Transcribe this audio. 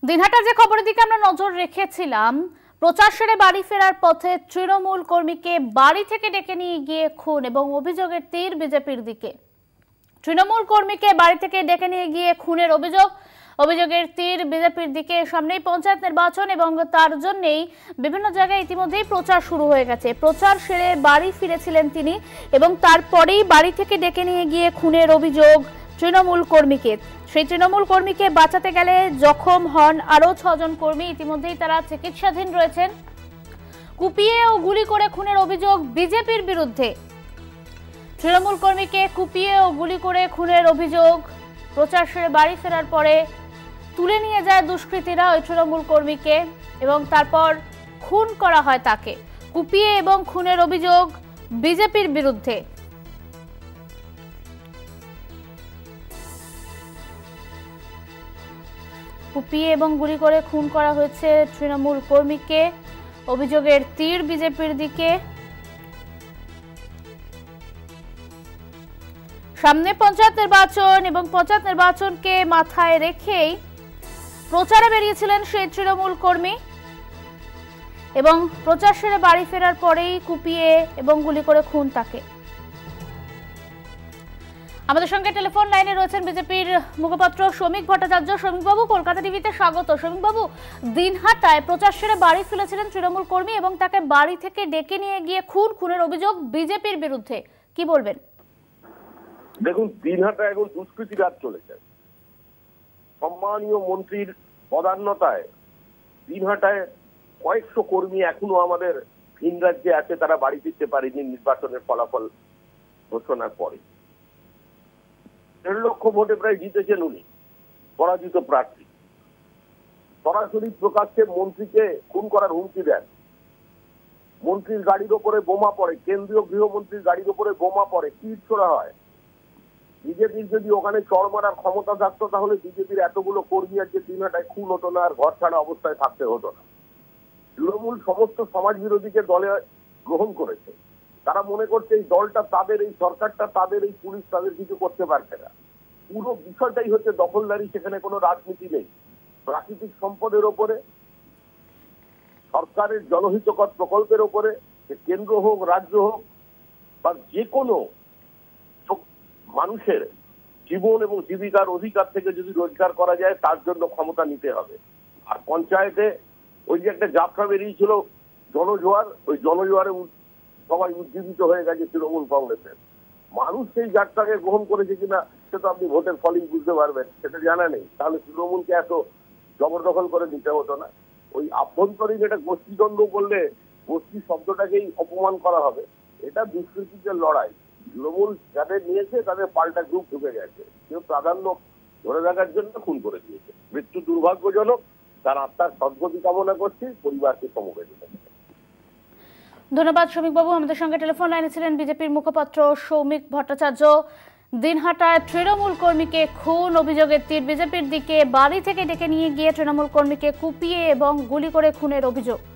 দিনহাটার যে খবরের দিকে আমরা নজর রেখেছিলাম, প্রচার সেরে বাড়ি ফেরার পথে তৃণমূল কর্মীকে বাড়ি থেকে ডেকে নিয়ে গিয়ে খুন এবং অভিযোগের তীর বিজেপির দিকে। তৃণমূল কর্মীকে বাড়ি থেকে ডেকে নিয়ে গিয়ে খুনের অভিযোগের তীর বিজেপির দিকে। সামনেই পঞ্চায়েত নির্বাচন এবং তার জন্যই বিভিন্ন জায়গায় ইতিমধ্যেই প্রচার শুরু হয়ে গেছে। প্রচার সেরে বাড়ি ফিরেছিলেন তিনি এবং তারপরেই বাড়ি থেকে ডেকে নিয়ে গিয়ে খুনের অভিযোগ তৃণমূল কর্মীকে। সেই তৃণমূল কর্মীকে বাঁচাতে গেলে জখম হন আরও 6 জন কর্মী। ইতিমধ্যেই তারা চিকিৎসাধীন রয়েছেন। কুপিয়ে ও গুলি করে খুনের অভিযোগ বিজেপির বিরুদ্ধে। তৃণমূল কর্মীকে কুপিয়ে ও গুলি করে খুনের অভিযোগ। প্রচার সেরে বাড়ি ফেরার পরে তুলে নিয়ে যায় দুষ্কৃতীরা ওই তৃণমূল কর্মীকে এবং তারপর খুন করা হয় তাকে। কুপিয়ে এবং খুনের অভিযোগ বিজেপির বিরুদ্ধে। কুপিয়ে এবং গুলি করে খুন করা হয়েছে তৃণমূল কর্মীকে। অভিযোগের তীর বিজেপির দিকে। সামনে পঞ্চায়েত নির্বাচন এবং পঞ্চায়েত নির্বাচনকে মাথায় রেখেই প্রচারে বেরিয়েছিলেন সেই তৃণমূল কর্মী এবং প্রচার সেরে বাড়ি ফেরার পরেই কুপিয়ে এবং গুলি করে খুন তাকে। আমাদের সঙ্গে টেলিফোন লাইনে রয়েছেন বিজেপির মুখপাত্র শ্রমিক ভট্টাচার্য। শ্রমিকবাবু, কলকাতা টিভিতে স্বাগত। শ্রমিকবাবু, দিনহাটায় প্রচার সেরে বাড়ি ফিরেছিলেন তৃণমূল কর্মী এবং তাকে বাড়ি থেকে ডেকে নিয়ে গিয়ে খুনের অভিযোগ বিজেপির বিরুদ্ধে, কি বলবেন? দেখুন, দিনহাটা এখন দুষ্কৃতি রাজ চলেছে। সম্মানীয় মন্ত্রীর পদান্নতায় দিনহাটায় কয়েকশো কর্মী এখনো আমাদের ভিন রাজ্যে আছে, তারা বাড়ি ফিরতে পারেনি নির্বাচনের ফলাফল ঘোষণার পরে। 1.5 লক্ষ ভোটে প্রায় জিতেছেন উনি, পরাজিত প্রার্থী। সরাসরি প্রকাশ্যে মন্ত্রীকে খুন করার হুমকি দেন। মন্ত্রীর গাড়ির ওপরে বোমা পড়ে, কেন্দ্রীয় গৃহমন্ত্রীর গাড়ির ওপরে বোমা পড়ে, তীর ছোড়া হয়। বিজেপির যদি ওখানে চড় মারার ক্ষমতা থাকতো তাহলে বিজেপির এতগুলো কর্মী আজকে দিনহাটায় খুন হতো না, আর ঘর ছাড়া অবস্থায় থাকতে হতো না। তৃণমূল সমস্ত সমাজ বিরোধীকে দলে গ্রহণ করেছে। তারা মনে করছে এই দলটা তাদের, এই সরকারটা তাদের, এই পুলিশ তাদের কিছু করতে পারছে না। পুরো বিষয়টাই হচ্ছে দখলদারি, সেখানে কোনো রাজনীতি নেই। প্রাকৃতিক সম্পদের ওপরে, সরকারের জনহিতকর প্রকল্পের ওপরে, কেন্দ্র হোক রাজ্য হোক বা যে কোনো মানুষের জীবন এবং জীবিকার অধিকার থেকে যদি রোজগার করা যায় তার জন্য ক্ষমতা নিতে হবে। আর পঞ্চায়েতে ওই যে একটা যাত্রা বেরিয়েছিল জনজোয়ার, ওই জনজোয়ারে সবাই উজ্জীবিত হয়ে গেছে তৃণমূল কংগ্রেসের। মানুষ সেই যাত্রাকে গ্রহণ করেছে কিনা সেটা আপনি ভোটের ফলেই বুঝতে পারবেন, সেটা জানা নেই। তাহলে তৃণমূলকে এত জবরদখল করে নিতে হতো না। ওই আভ্যন্তরীণ এটা গোষ্ঠীদ্বন্দ্ব বললে গোষ্ঠী শব্দটাকেই অপমান করা হবে। এটা দুষ্কৃতীদের লড়াই। তৃণমূল যাদের নিয়েছে তাদের পাল্টা গ্রুপ ঢুকে গেছে, কেউ প্রাধান্য ধরে রাখার জন্য খুন করে দিয়েছে। মৃত্যু দুর্ভাগ্যজনক, তার আত্মার সদ্গতি কামনা করছি, পরিবারকে সমবেদনা। ধন্যবাদ শ্রমিকবাবু। আমাদের সঙ্গে টেলিফোন লাইনে ছিলেন বিজেপির মুখপাত্র শ্রমিক ভট্টাচার্য। দিনহাটায় তৃণমূল কর্মীকে খুন, অভিযোগের তীর বিজেপির দিকে। বাড়ি থেকে ডেকে নিয়ে গিয়ে তৃণমূল কর্মীকে কুপিয়ে এবং গুলি করে খুনের অভিযোগ।